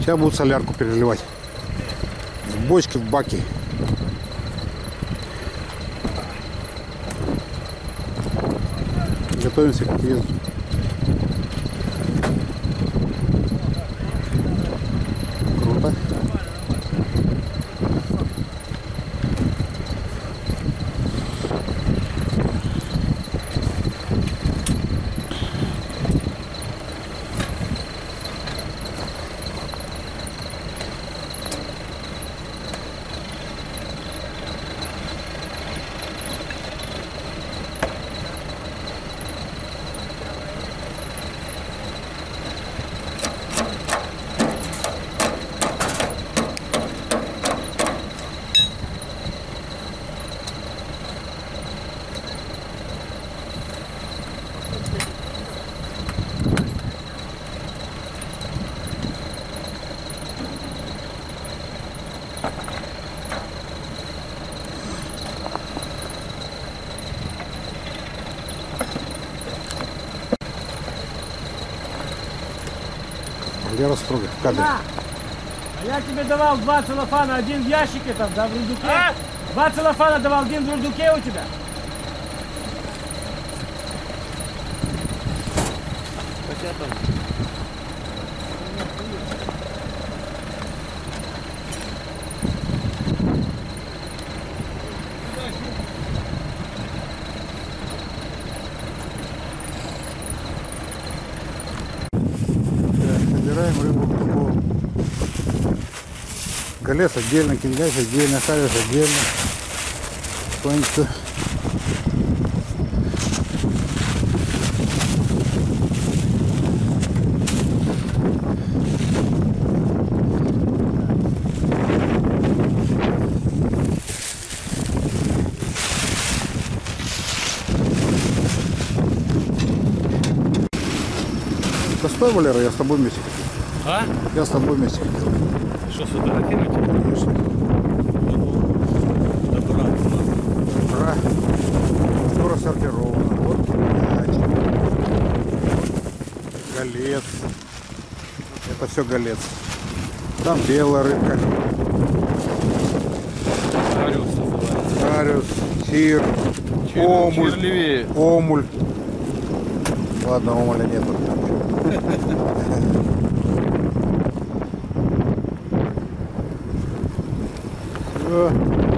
Сейчас будут солярку переливать. В бочки, в баки. Готовимся к отъезду. Круто. Я растрогаю в кадре. А я тебе давал 2 целлофана, один в ящике там, да, в рундуке. 2 целлофана давал, один в рундуке у тебя. Собираем рыбу в такого. Голец отдельно, кингайс отдельно, харис отдельно. Потихонечку. Стой, Валера, я с тобой вместе хотел. А? Я с тобой вместе хотел. Что, сфотографировать? Конечно. Добра. Добра. Все рассортировано. Вот кингач. Голец. Это все голец. Там белая рыбка. Хариус, сир, омуль. Черливее. Омуль. Ладно, омуля нету. Все.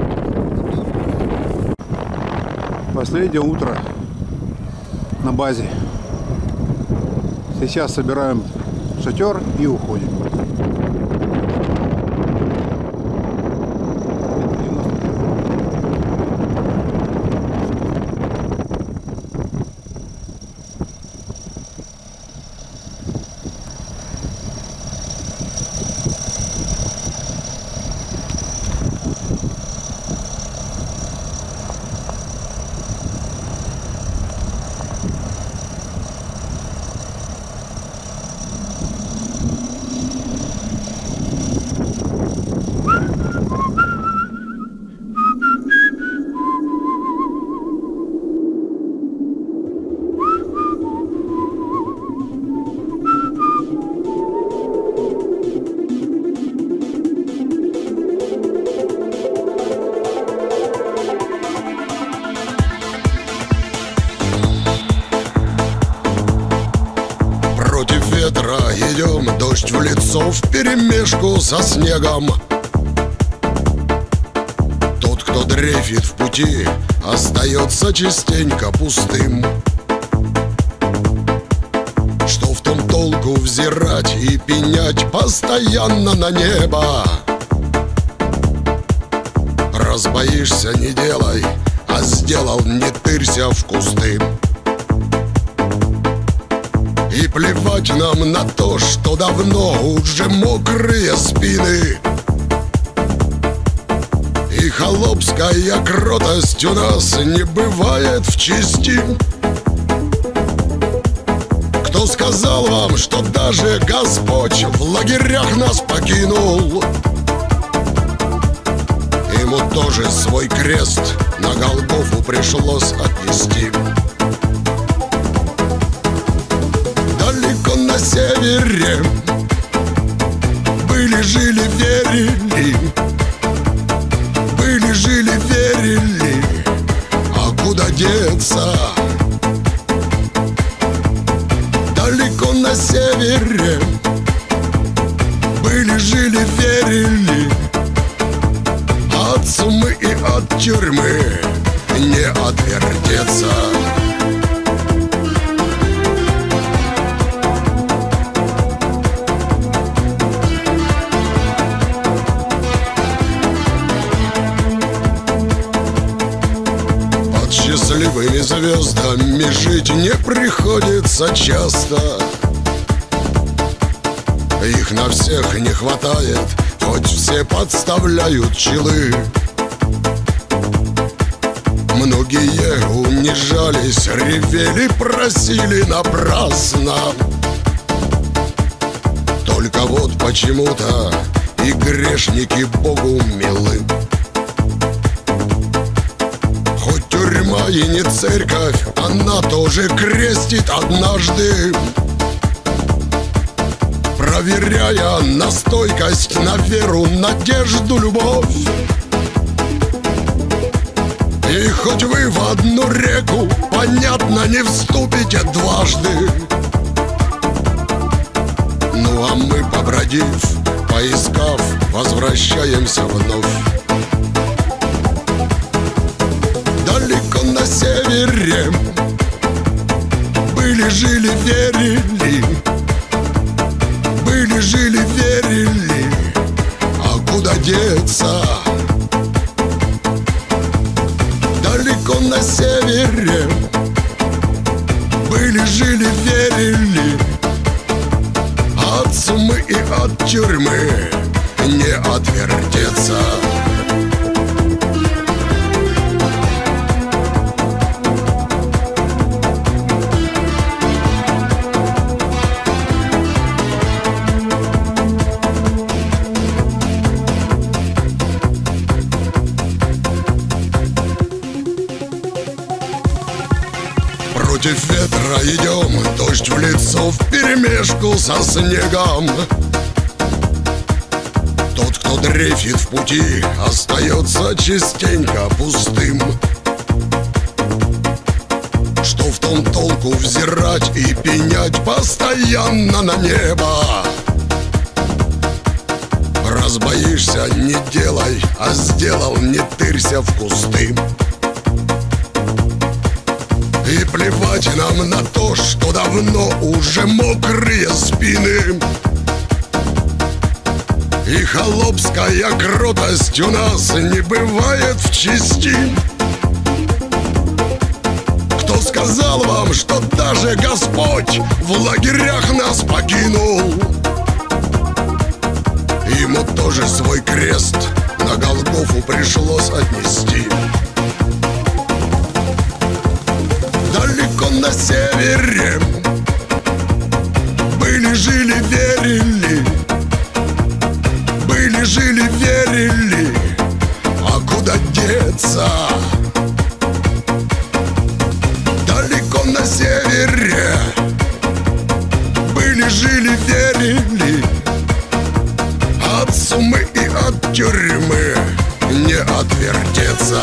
Последнее утро на базе. Сейчас собираем шатер и уходим. Идем, дождь в лицо вперемешку со снегом. Тот, кто дрейфит в пути, остается частенько пустым. Что в том толку взирать и пенять постоянно на небо? Раз боишься, не делай, а сделал, не тырься в кусты. И плевать нам на то, что давно уже мокрые спины. И холопская кротость у нас не бывает в чести. Кто сказал вам, что даже Господь в лагерях нас покинул? Ему тоже свой крест на Голгофу пришлось отнести. Далеко на севере были Были, жили, верили. Были, жили, верили. А куда деться? Далеко на севере. Были, жили, верили. От сумы и от тюрьмы не отвертеться. Под счастливыми звездами жить не приходится часто. Их на всех не хватает, хоть все подставляют челы. Многие унижались, ревели, просили напрасно. Только вот почему-то и грешники Богу милы. Хоть тюрьма и не церковь, она тоже крестит однажды, проверяя на стойкость, на веру, надежду, любовь. И хоть вы в одну реку, понятно, не вступите дважды. Ну а мы, побродив, поискав, возвращаемся вновь. Далеко на севере. Были, жили, верили. Были, жили, верили. А куда деться? Далеко на севере. Были, жили, верили. От сумы и от тюрьмы не отвертеться. Против ветра идем, дождь в лицо вперемешку со снегом. Тот, кто дрейфит в пути, остается частенько пустым. Что в том толку взирать и пенять постоянно на небо? Раз боишься, не делай, а сделал, не тырься в кусты. И плевать нам на то, что давно уже мокрые спины. И холопская кротость у нас не бывает в чести. Кто сказал вам, что даже Господь в лагерях нас покинул? Ему тоже свой крест на Голгофу пришлось отнести. Далеко на севере. Были, жили, верили. Были, жили, верили. А куда деться? Далеко на севере. Были, жили, верили. От сумы и от тюрьмы не отвертеться.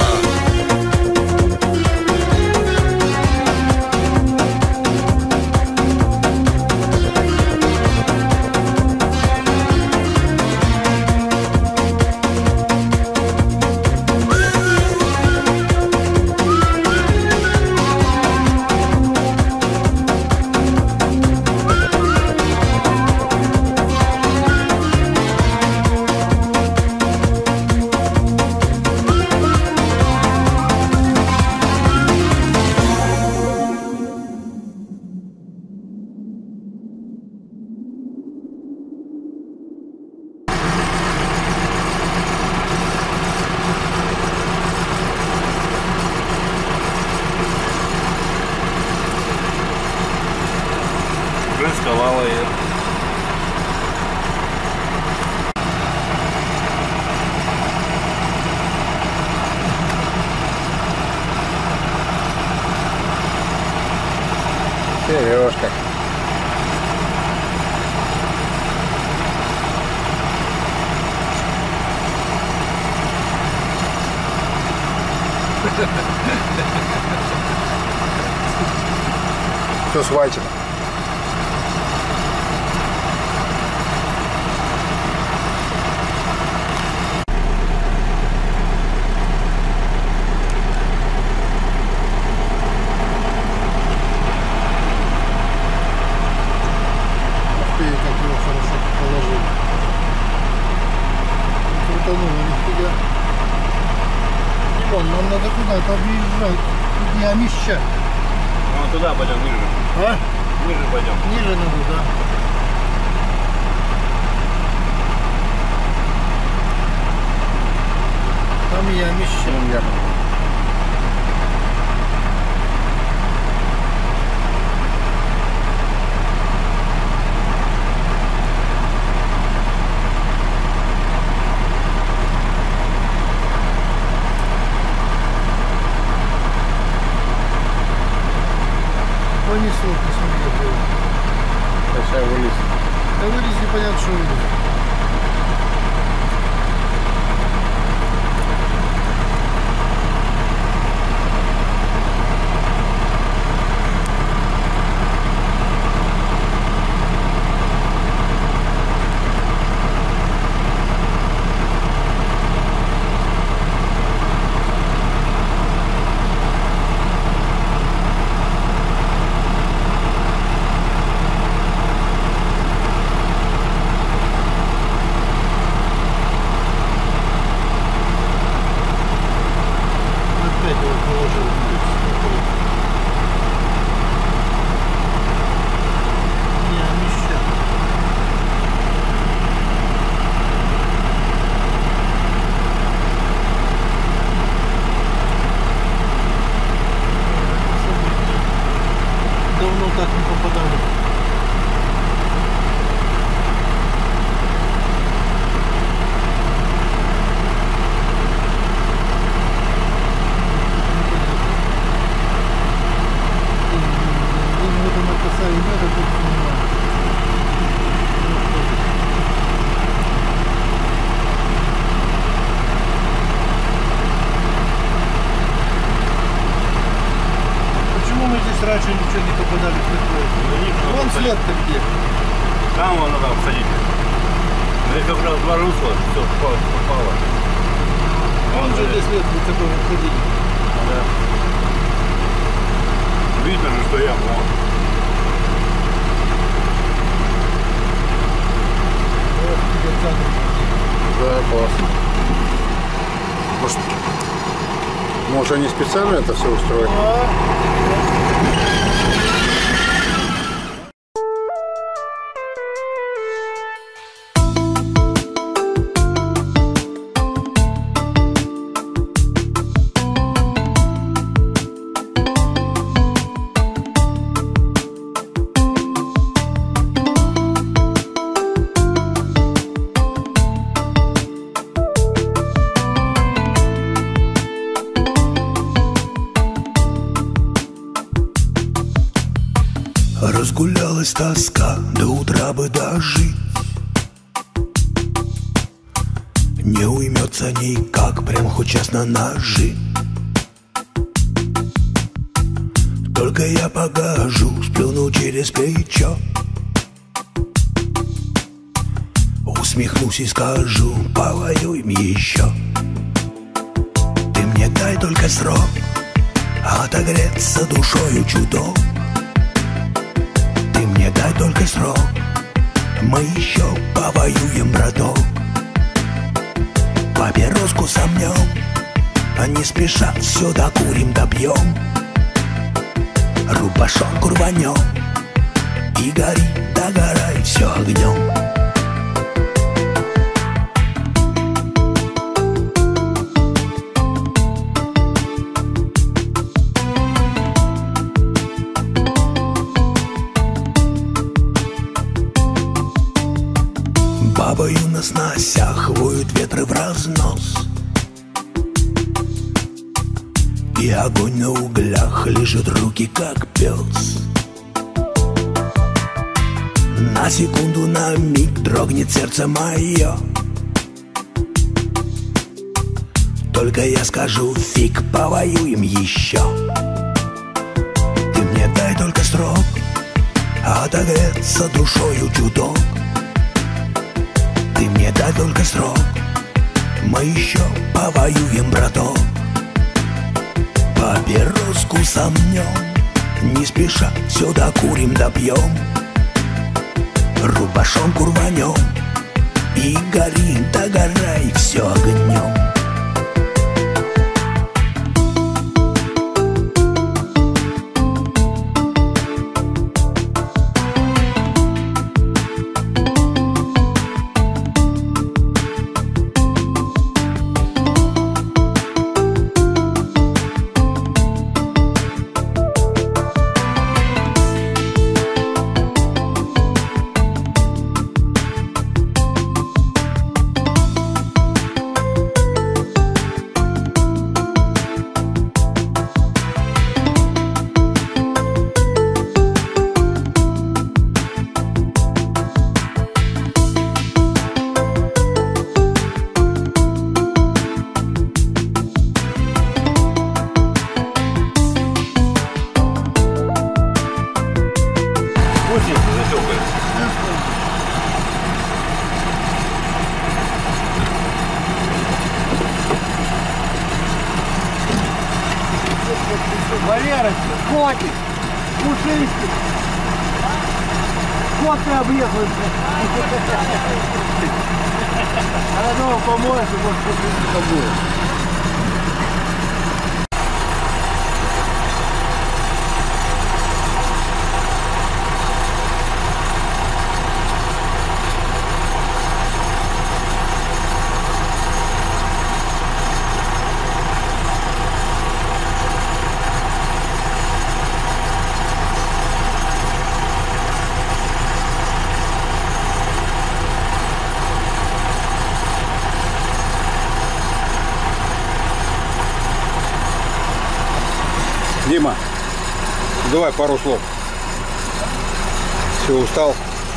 Сковала ее. Сережка. все схвачено. Нам надо куда-то объезжать. Тут ямище. Вон туда пойдем, ниже. А? Ниже пойдем. Ниже надо, да. Там ямище. Понесло, посмотри, как было. Сейчас вылез. Да вылез, непонятно, что вылез. Давно так не попадали. Вот она косая надо, тут понимаю. Почему мы здесь раньше ничего не попадали в такое? Вон след-то где. Там вон надо обсадить. Здесь как раз два русла, все попало. Вон же здесь след вот такой ходили. Да. Видно же, что я вон. Вот тебе центр. Да, классно. Может они специально это все устроили? Разгулялась тоска, до утра бы дожить. Не уймется никак, прям хоть час на ножи. Только я погожу, сплюну через плечо. Усмехнусь и скажу, повоюем еще. Ты мне дай только срок, отогреться душою чудом. Ты мне дай только срок, мы еще повоюем, браток. Папироску сомнем, а не спеша все докурим, допьем. Рубашонку рванем, и гори, догорай, все огнем. Бабою на сносях воют ветры в разнос, и огонь на углях лежит руки, как пес. На секунду, на миг дрогнет сердце мое. Только я скажу, фиг, повоюем еще. Ты мне дай только срок, отогреться душою чуток. Ты мне дай только срок, мы еще повоюем, браток. Папироску сомнем, не спеша сюда курим да пьем. Рубашонку рванем и гори, догорай, все огнем. Валерочка, котик, пушистик. Кот ты объехал. А дома помоешь, и может пушистика будет. Дима, давай пару слов. Все, устал?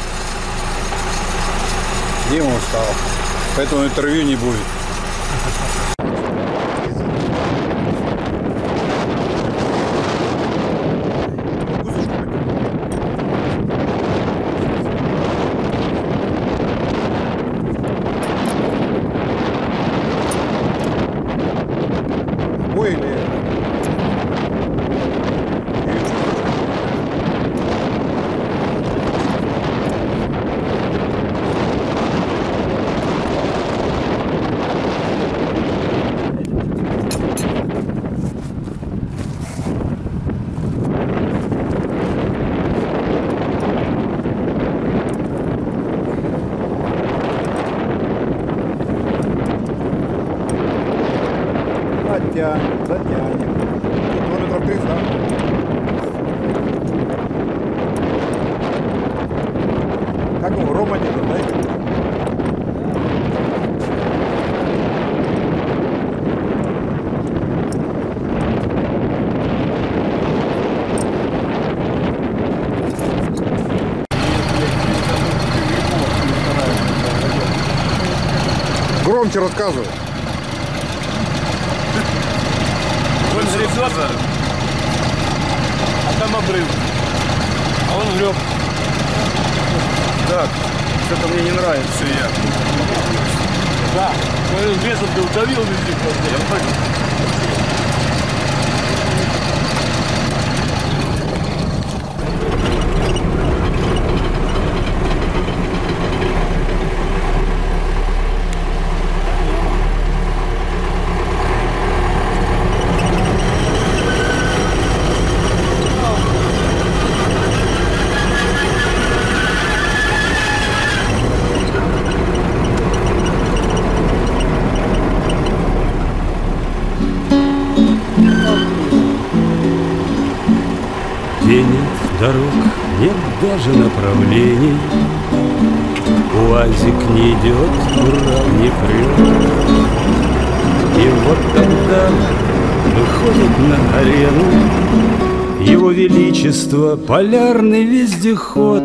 Дима устал, поэтому интервью не будет. Ой, или... Затянем. Километров 30, да? Как его? Рома не дает? Громче рассказывай. Он гребет, а там обрыв. А он греб. Так, что-то мне не нравится, я. Да, весом ты удавил везде. Я понял. Где нет дорог, нет даже направлений, УАЗик не идет, Урал не прет. И вот тогда выходит на арену Его Величество, полярный вездеход.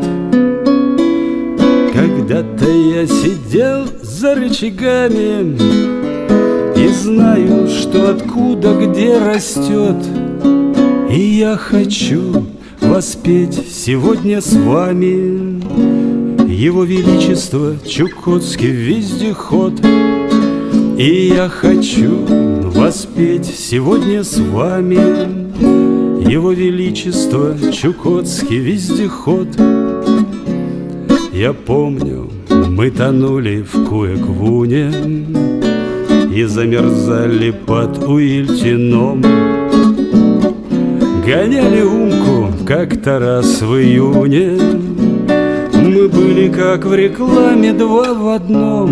Когда-то я сидел за рычагами и знаю, что откуда где растет. И я хочу в воспеть сегодня с вами Его Величество Чукотский вездеход. И я хочу воспеть сегодня с вами Его Величество Чукотский вездеход. Я помню, мы тонули в Куэквуне и замерзали под Уильтином. Гоняли Умку как-то раз в июне. Мы были как в рекламе два в одном.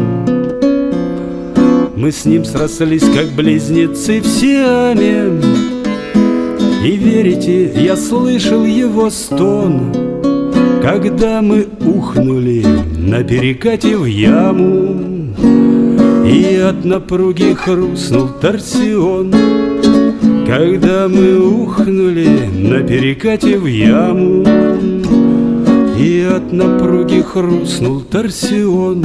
Мы с ним срослись как близнецы в Сиаме. И верите, я слышал его стон, когда мы ухнули на перекате в яму, и от напруги хрустнул торсион. Когда мы ухнули на перекате в яму, и от напруги хрустнул торсион.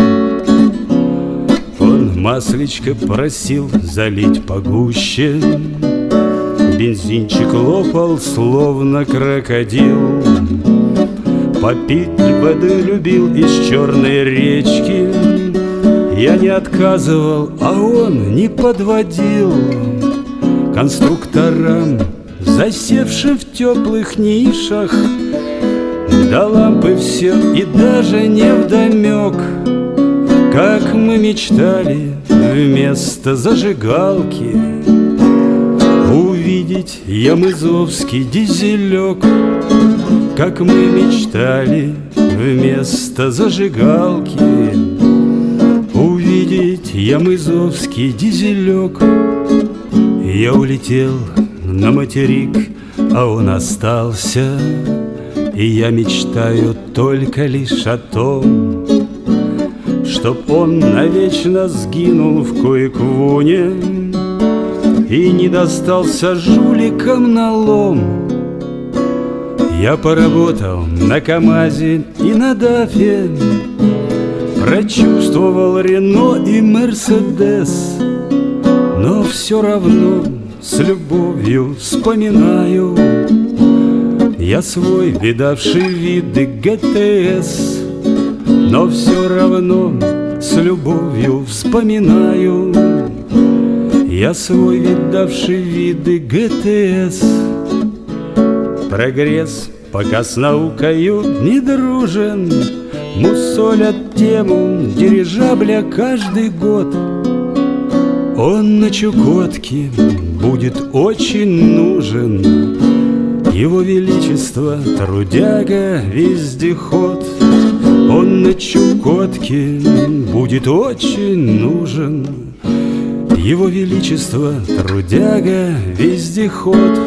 Он масличко просил залить погуще, бензинчик лопал, словно крокодил. Попить воды любил из черной речки. Я не отказывал, а он не подводил. Конструкторам, засевшим в теплых нишах, до лампы все и даже не вдомек, как мы мечтали вместо зажигалки увидеть ямызовский дизелек. Как мы мечтали вместо зажигалки увидеть ямызовский дизелек. Я улетел на материк, а он остался, и я мечтаю только лишь о том, чтоб он навечно сгинул в Куэквуне и не достался жуликам на лом. Я поработал на КамАЗе и на Дафе, прочувствовал Рено и Мерседес, но все равно с любовью вспоминаю я свой видавший виды ГТС. Но все равно с любовью вспоминаю я свой видавший виды ГТС. Прогресс пока с наукою не дружен, мусолят тему дирижабля каждый год. Он на Чукотке будет очень нужен, Его Величество трудяга вездеход. Он на Чукотке будет очень нужен, Его Величество трудяга вездеход.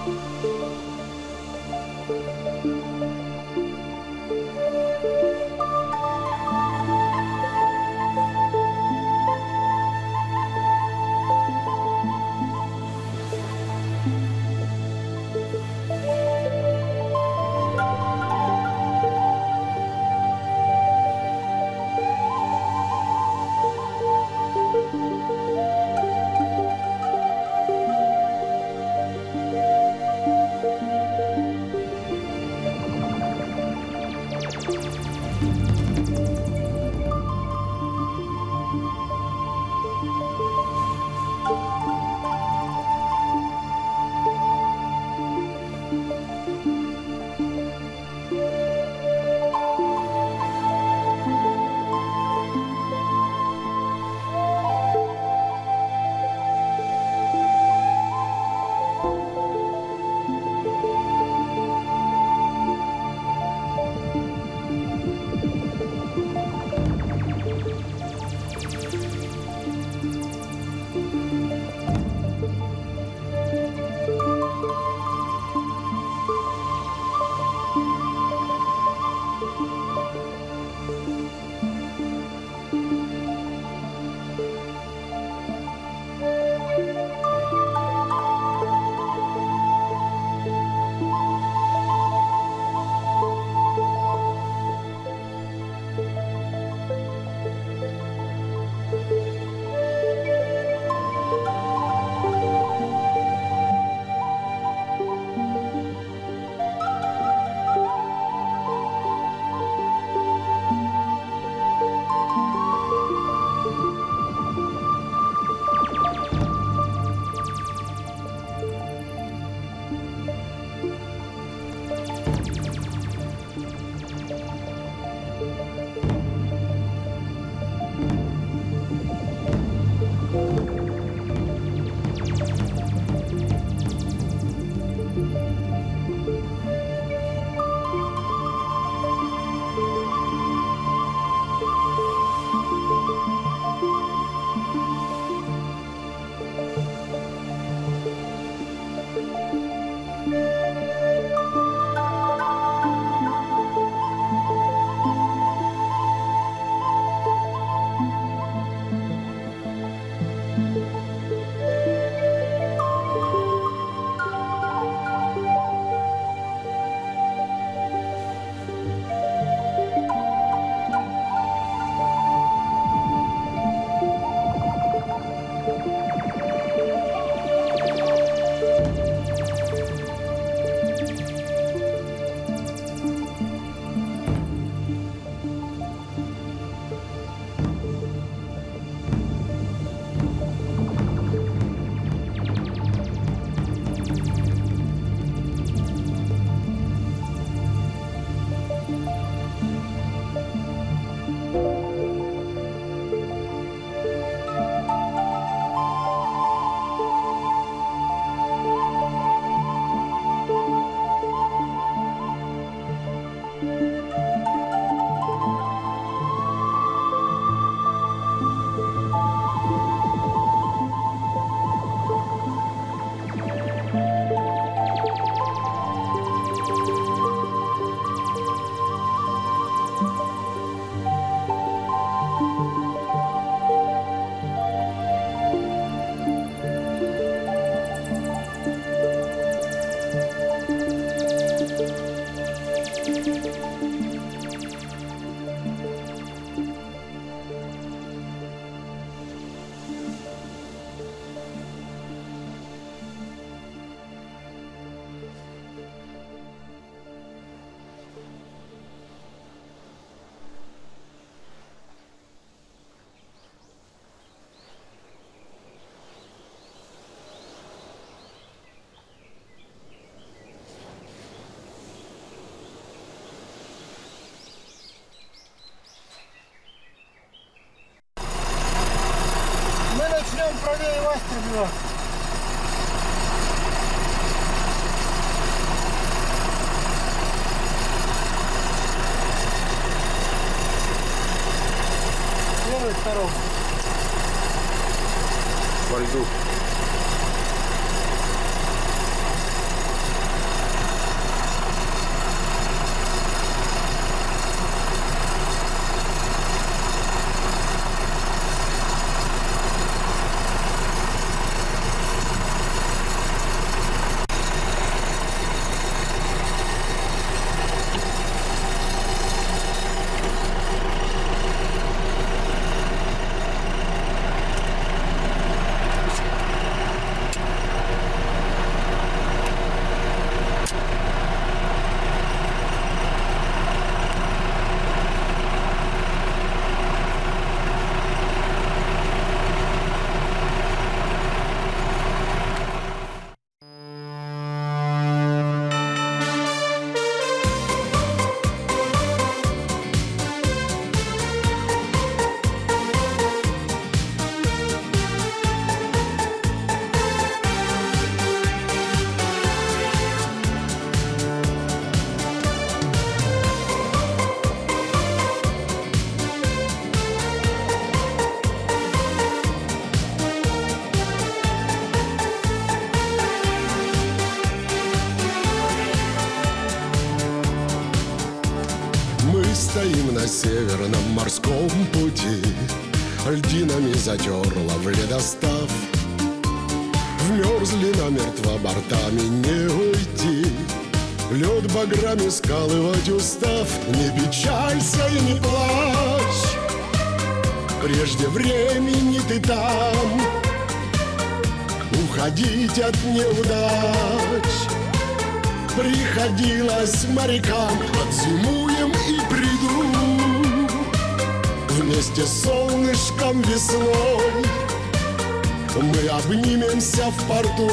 правее вас пробивал. Первый, второй. По льду. стоим на северном морском пути, льдинами затерла в ледостав. Вмерзли намертво бортами, не уйти. Лед баграми скалывать устав. Не печалься и не плачь, прежде времени ты там. Уходить от неудач приходилось морякам. Отзимуем и приду вместе с солнышком весной. Мы обнимемся в порту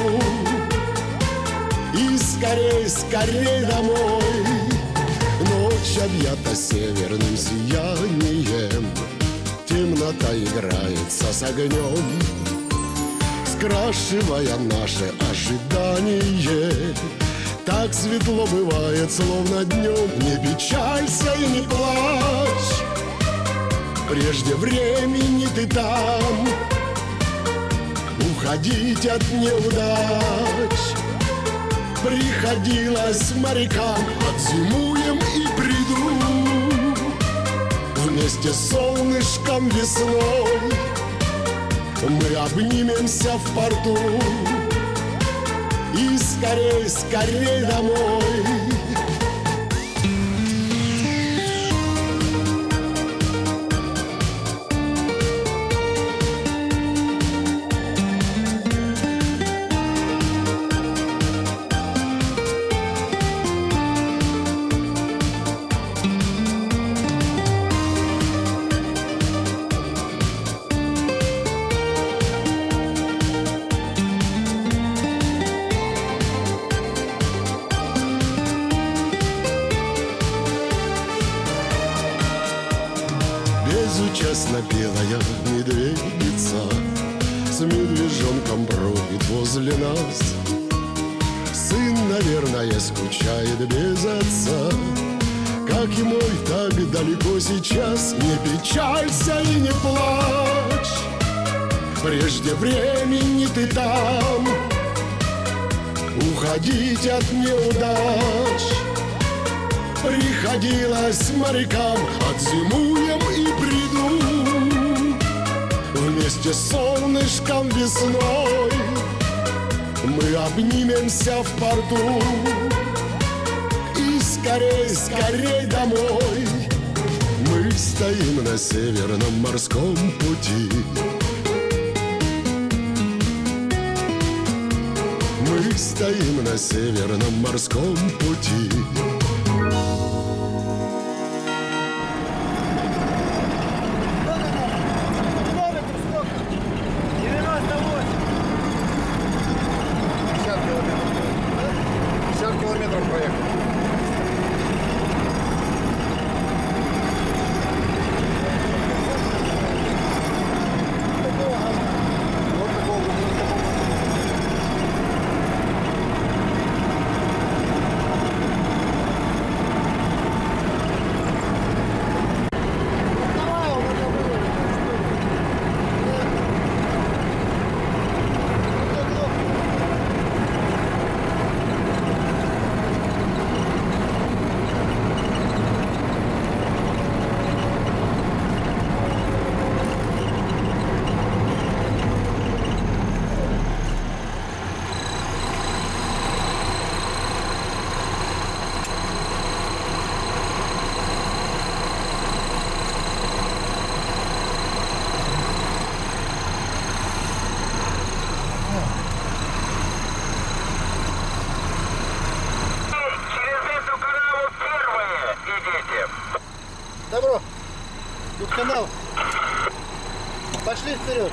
и скорей, скорей домой. Ночь объята северным сиянием, темнота играется с огнем, скрашивая наше ожидание. Так светло бывает, словно днем. Не печалься и не плачь, прежде времени ты там. Уходить от неудач приходилось морякам. Отзимуем и приду вместе с солнышком весной. Мы обнимемся в порту и скорей, скорей домой. Безучастно белая медведица с медвежонком бродит возле нас. Сын, наверное, скучает без отца, как и мой так далеко сейчас. Не печалься и не плачь, прежде времени ты там. Уходить от неудач приходилось морякам. Отзимуем и приду вместе с солнышком весной. Мы обнимемся в порту и скорей, скорей домой. Мы стоим на северном морском пути. Мы стоим на северном морском пути. Добро. Тут канал. Пошли вперед.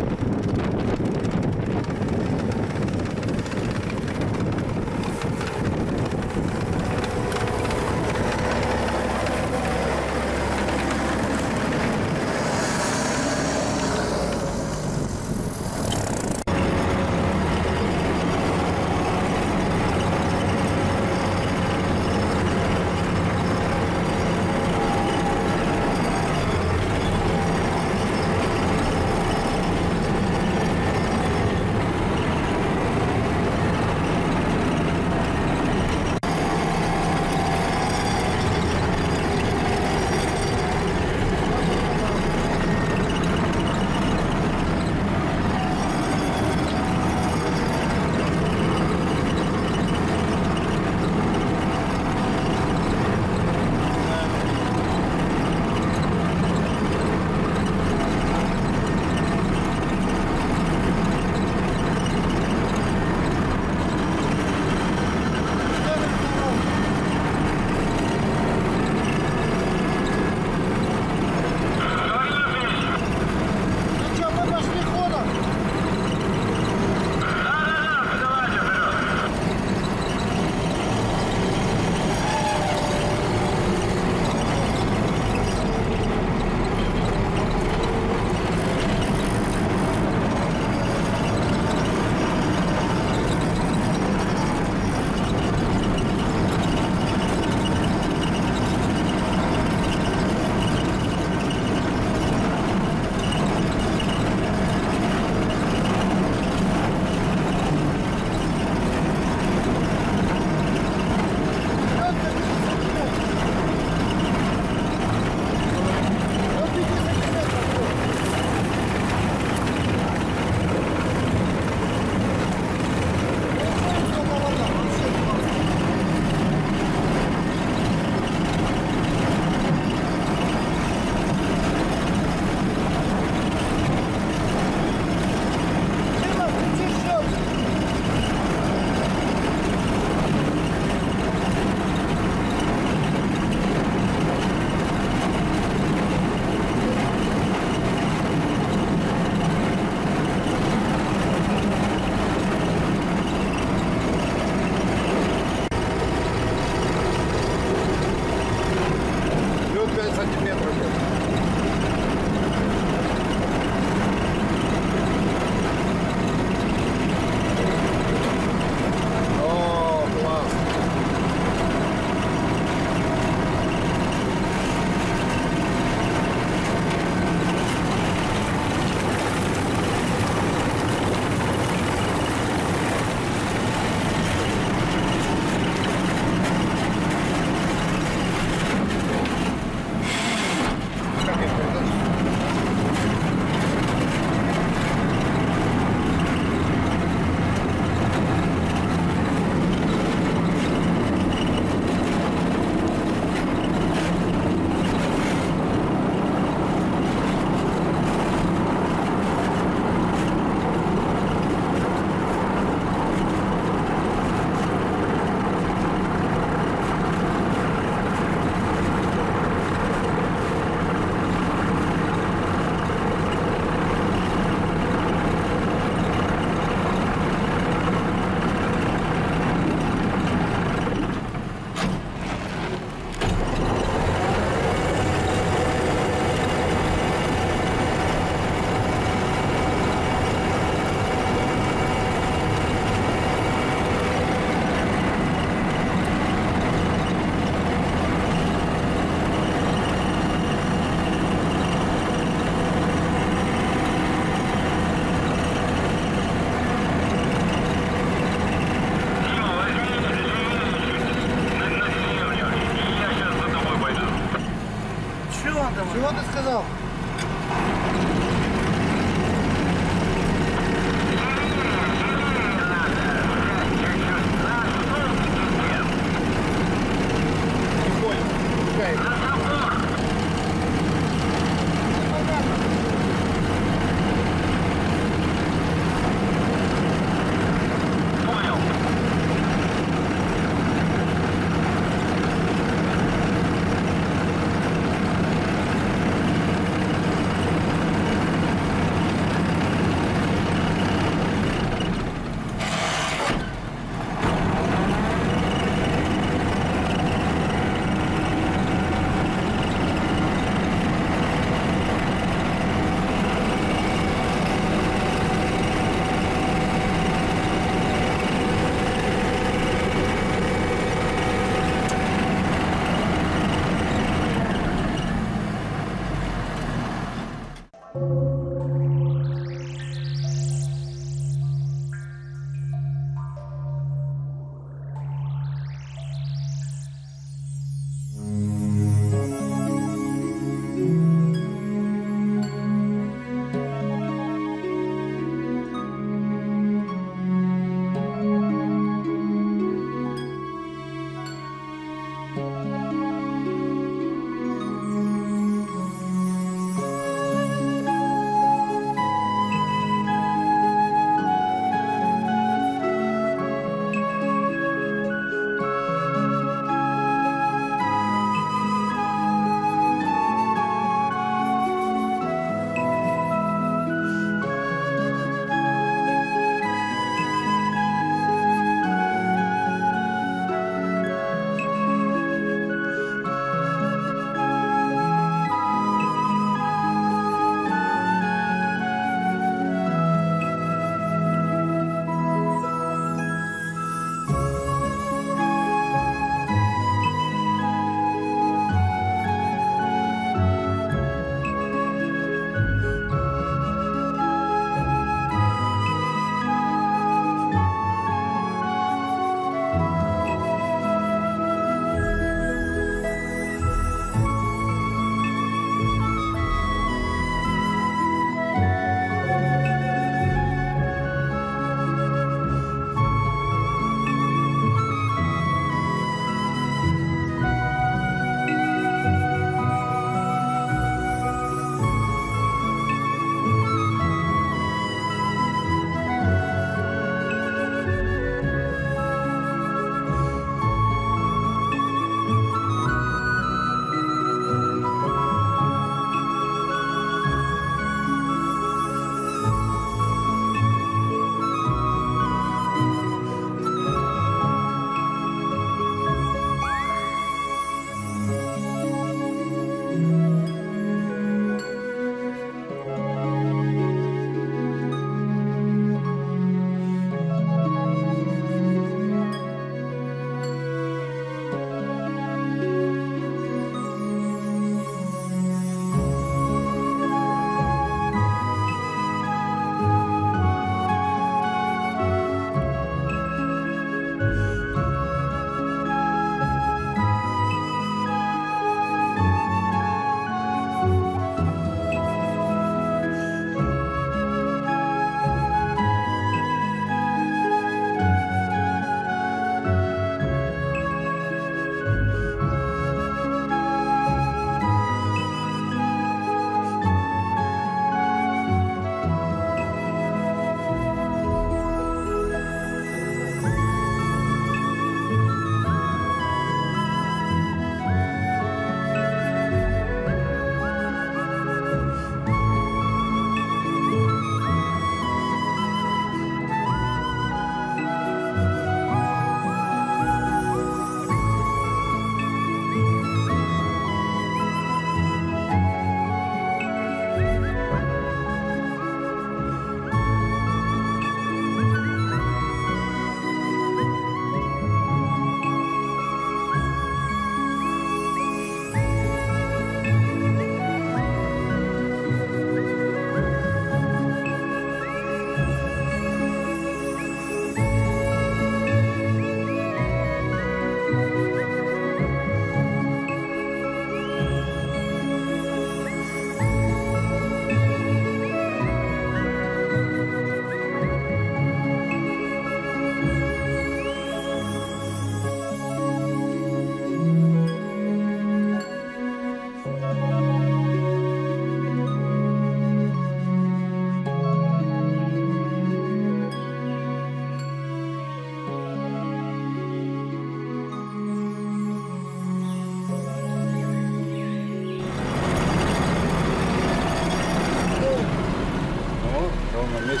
одном месте.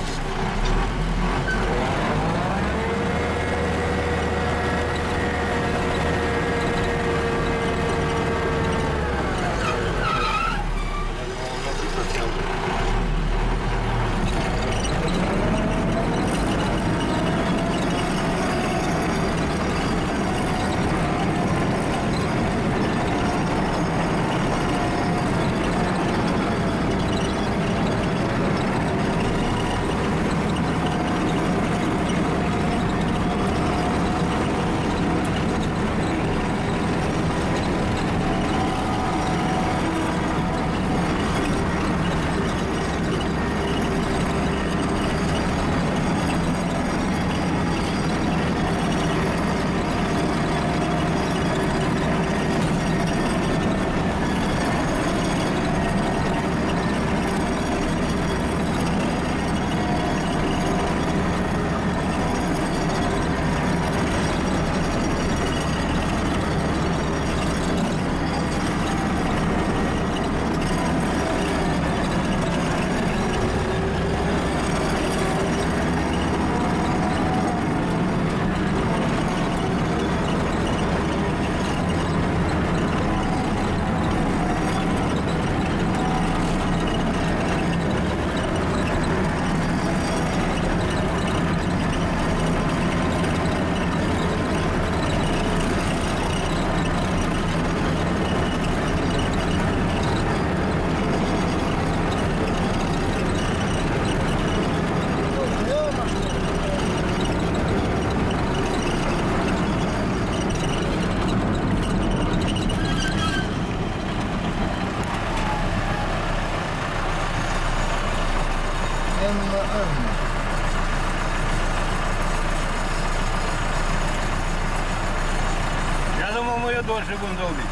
Я думал, мы ее дольше будем долбить.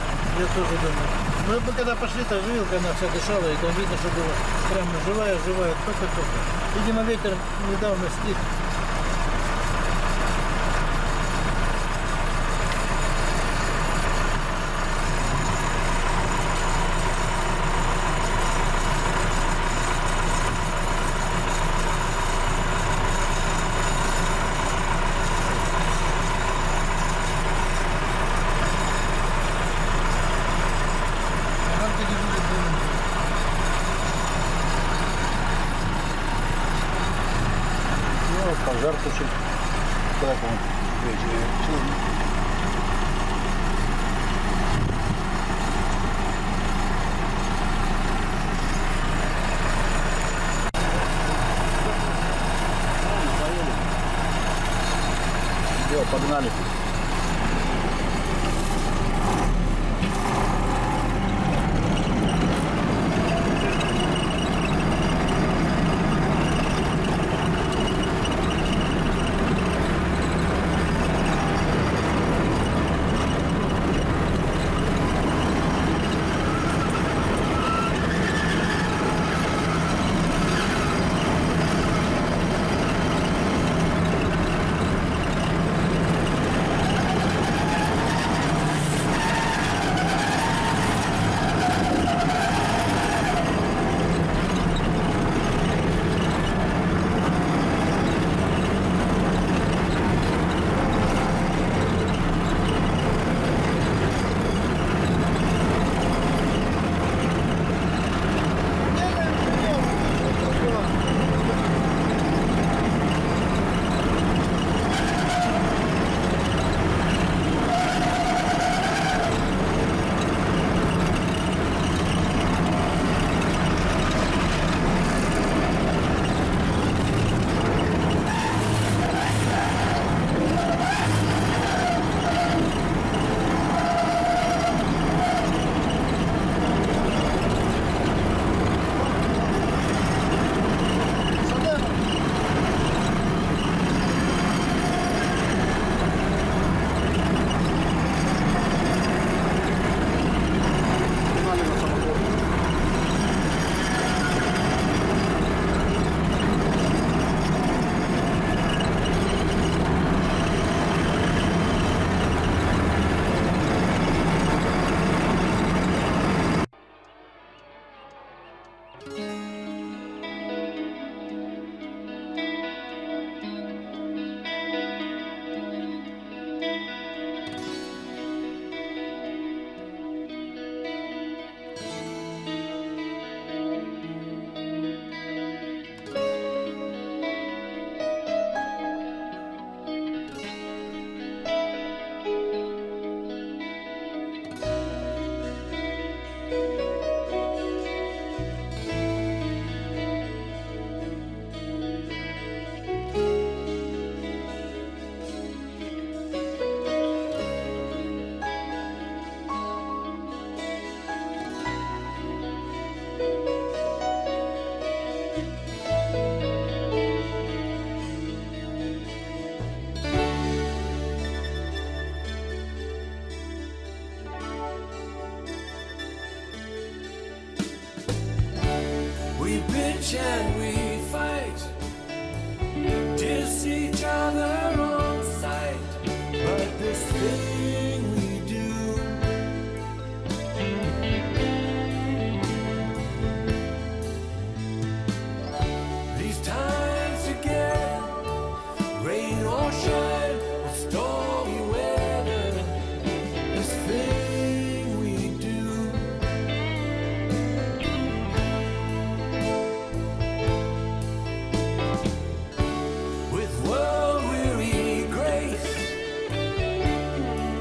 Я тоже думаю. Мы когда пошли, то жилка она вся дышала, и там видно, что было прямо живая, только-только. Видимо, ветер недавно стих. Пожар тушить. Как он? Все, погнали. We bitch and we fight, diss each other on sight. But this thing we do, these times together, rain or shine or stormy weather, this thing we do. With world-weary grace,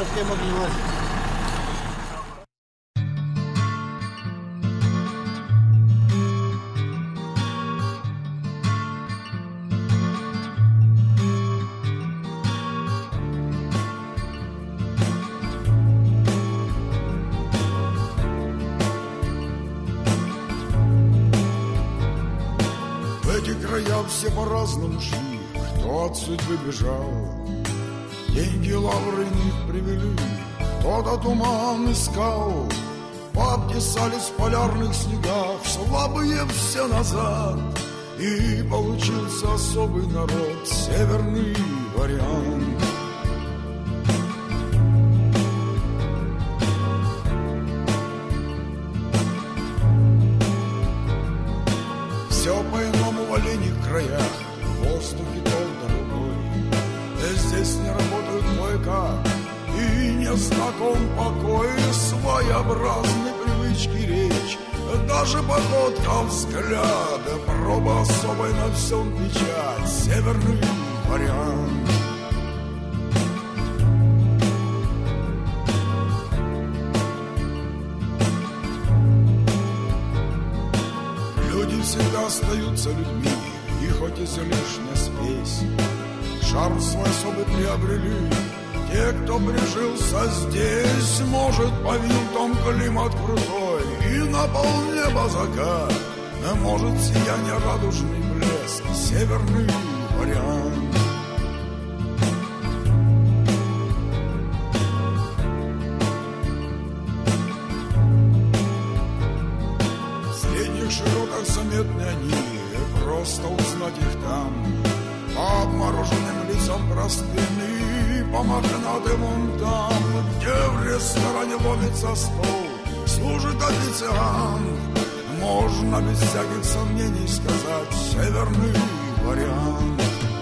чтобы я мог не лазить. Края все по-разному шли, кто от судьбы бежал, деньги, лавры их привели, кто-то туман искал, пообтесались в полярных снегах слабые все назад, и получился особый народ, северный вариант. Все по-иному в оленьих краях, в воздухе тол дорогой. Здесь не работают кое-как, и не знаком покой, своеобразной привычки речь, даже походка взгляда, проба особой на всем печать, северный вариант. Всегда остаются людьми, и хоть излишняя спесь, шарм свой особый приобрели те, кто прижился здесь. Может, по винтам климат крутой, и на полнеба закат, может, сияние радужный блеск, северный вариант. Широтах заметны они, просто узнать их там, по обмороженным лицам простым и по мохнатым вон там, где в ресторане ломится стол, служит официант. Можно без всяких сомнений сказать, северный вариант.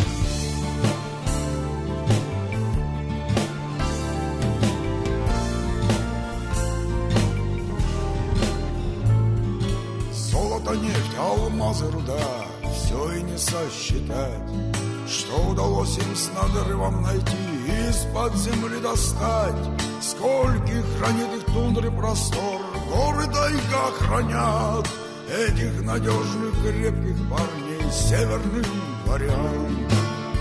Нефть, алмазы, руда, все и не сосчитать, что удалось им с надрывом найти, из-под земли достать. Скольких хранит их тундры простор, горы тайга хранят этих надежных крепких парней, северный вариант.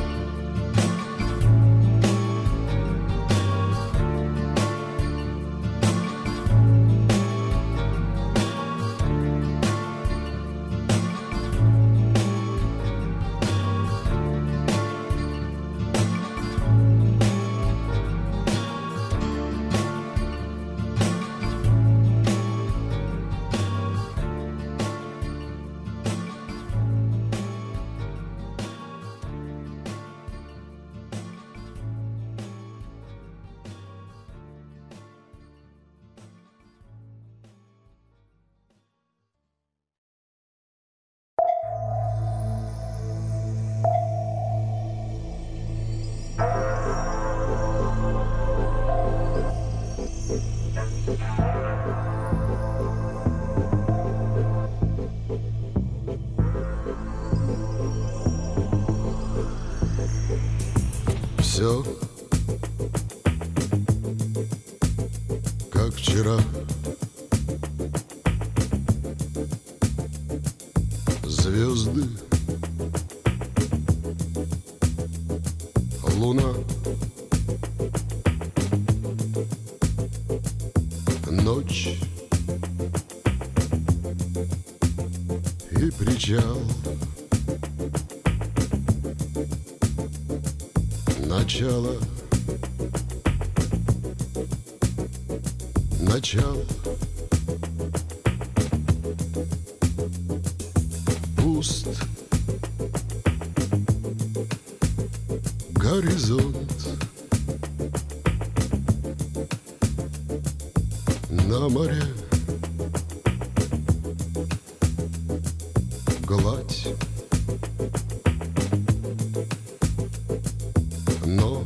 Все, как вчера, звезды, луна, ночь и причал. Начало, начало, пуст горизонт, на море гладь. Но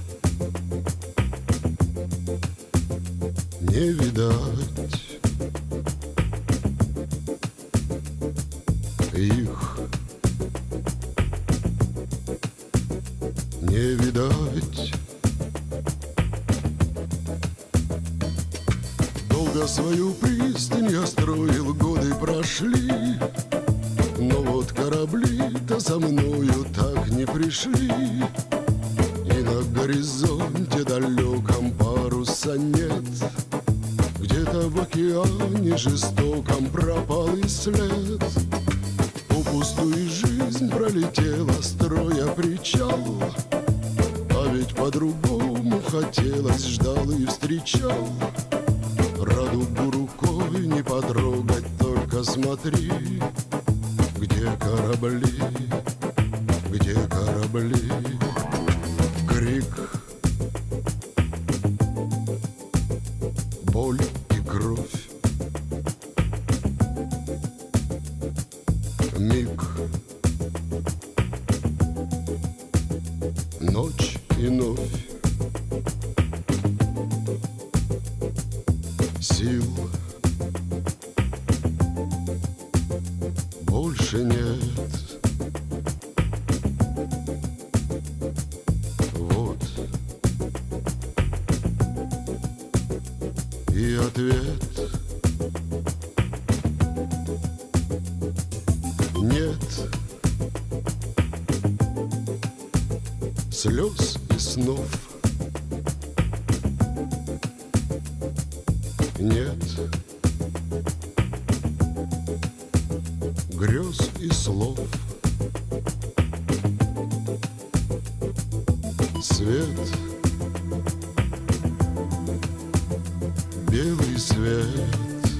не видать их, не видать за мною так не пришли, и на горизонте далеком паруса нет. Где-то в океане жестоком пропал и след. Попусту и жизнь пролетела, строя причал. А ведь по-другому хотелось, ждал и встречал. Радугу рукой не потрогать, только смотри, где корабли, где корабли. Крик, боль и кровь, миг, ночь и новь, сил больше нет. Вот и ответ. Нет слез и снов. Нет грез и слов. Свет, белый свет,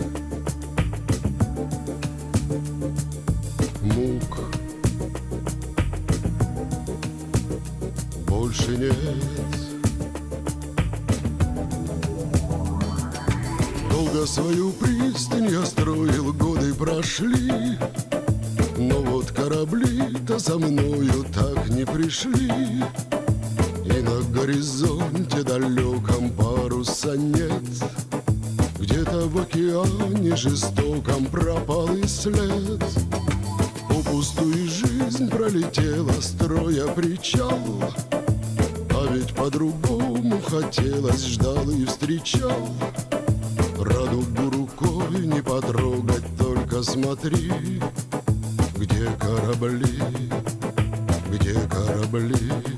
мук больше нет. Долго свою пристань я строил, годы прошли, но вот корабли-то за мною так не пришли, и на горизонте далеком паруса нет. Где-то в океане жестоком пропал и след. Попусту и жизнь пролетела, строя причал. А ведь по-другому хотелось, ждал и встречал. Радугу рукой не потрогать, только смотри, где корабли, где корабли.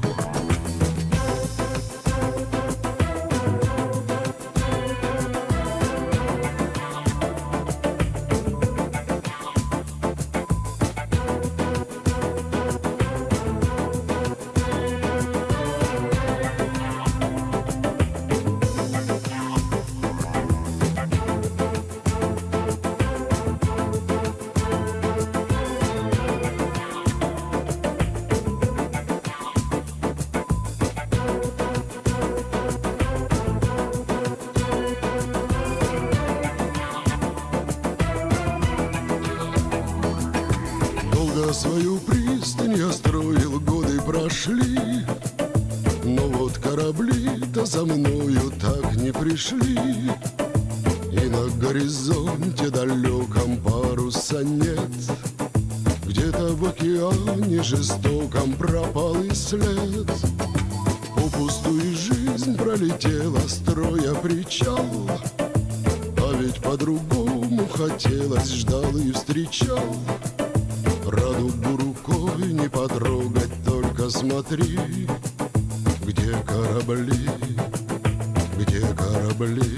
Свою пристань я строил, годы прошли, но вот корабли-то за мною так не пришли, и на горизонте далеком паруса нет. Где-то в океане жестоком пропал и след. Попусту и жизнь пролетела, строя причал. А ведь по-другому хотелось, ждал и встречал. Радугу рукой не потрогать, только смотри, где корабли, где корабли.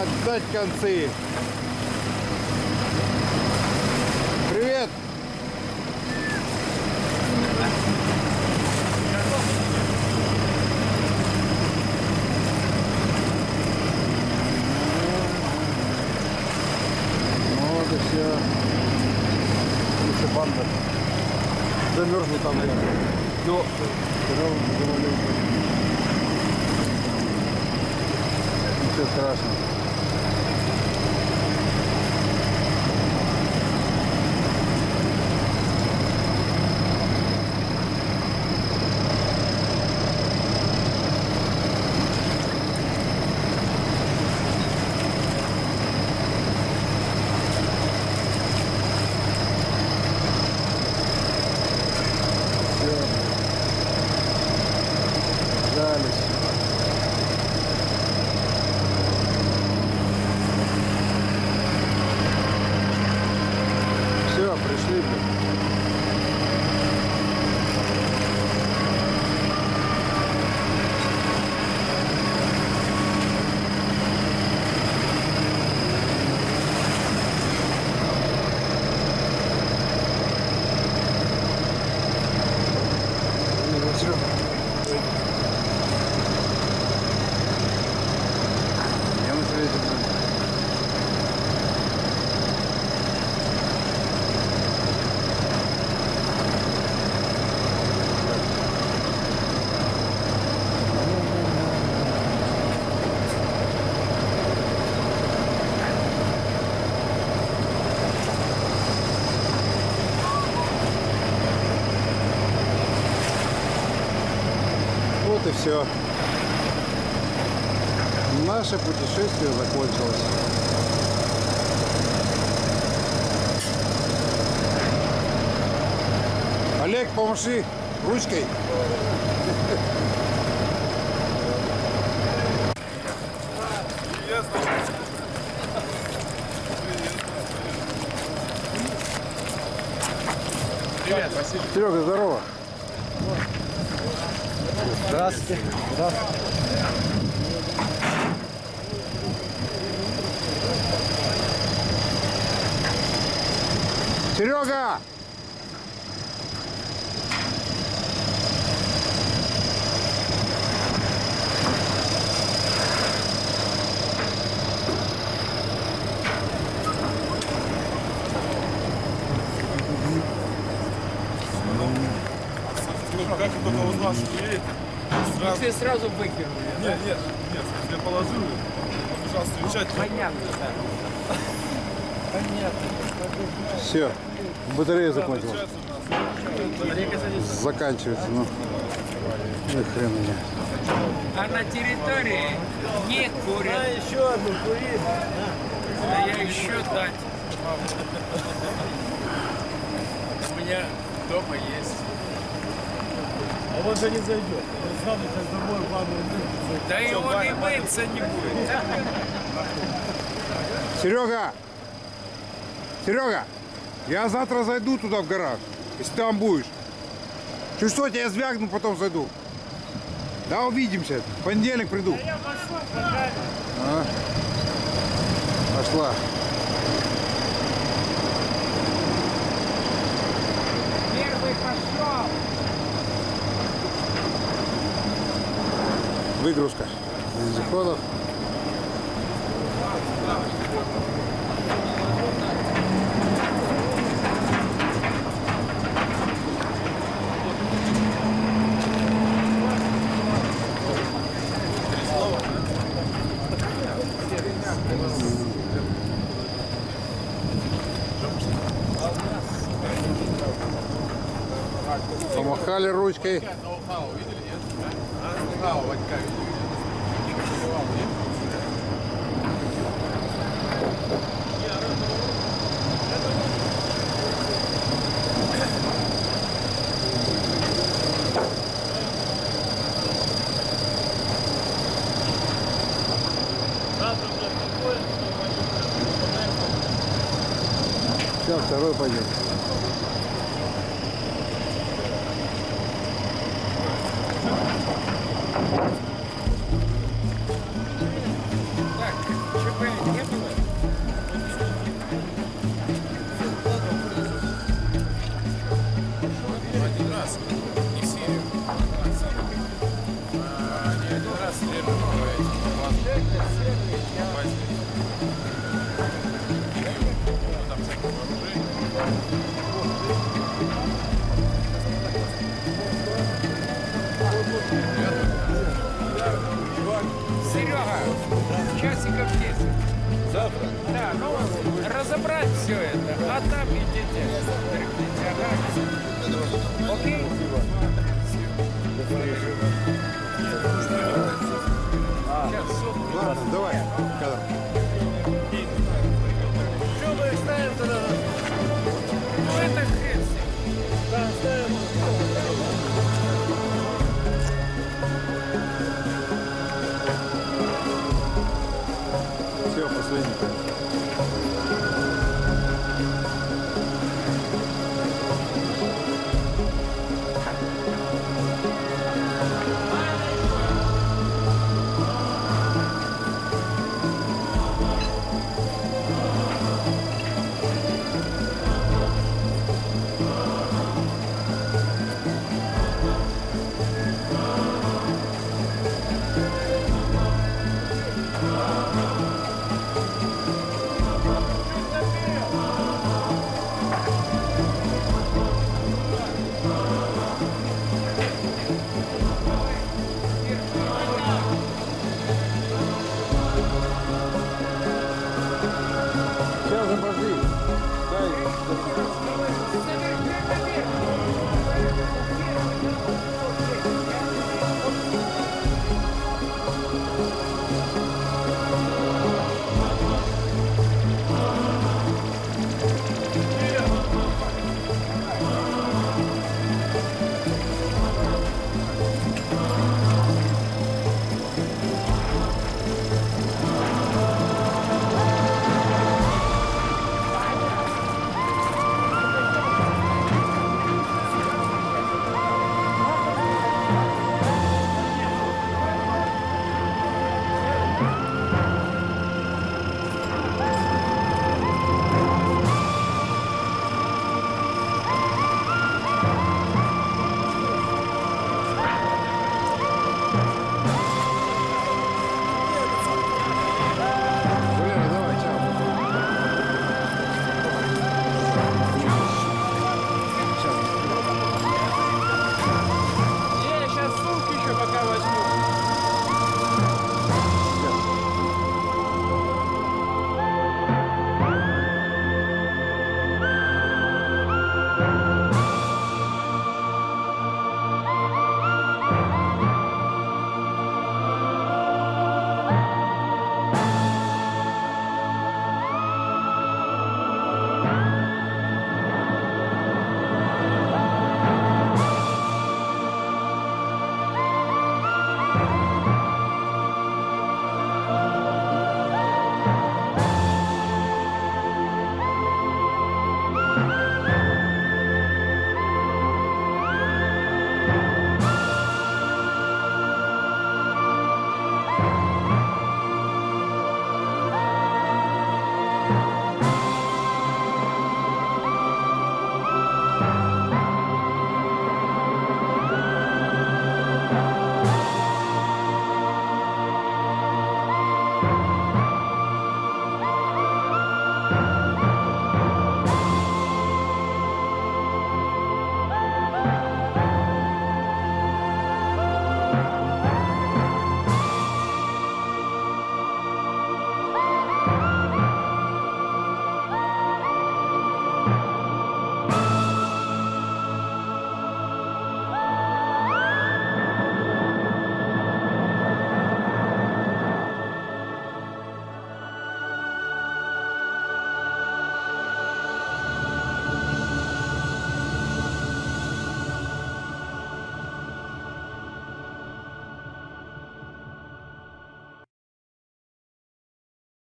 отдать концы. Привет! Ну вот и все. Лучше банда. Замерзли там рядом. Но ничего страшного. Все, пришли. Вот и все. Наше путешествие закончилось. Олег, помаши ручкой. Привет, Василий. Серега, здорово. Здравствуйте. Здравствуйте. Серега! Как я только узнал, что ты едешь, сразу... Ты сразу выкинул. Нет, я положил, побежал встречать. Понятно, да. Понятно. Все, батарея закончилась. Заканчивается, ну. Ну и хрен меня. А на территории не курят. А еще одну кури. Да я еще дать. У меня дома есть. А вот же не зайдет. Он сразу как домой в ванную мыться. Да и он и мыться не будет. Серега! Серега! Я завтра зайду туда в гараж, если ты там будешь. Чуть что, я звякну, потом зайду. Да, увидимся. В понедельник приду. А? Пошла. Первый пошел. Выгрузка вездеходов. Помахали ручкой. Сейчас второй пойдет. Так, ЧП. Да, ну разобрать все это, а там идите. Окей? Ладно, давай, кадр. Что мы ставим тогда? Ну это хрен. Да, ставим. Все, последний. Сейчас обожди. Дай.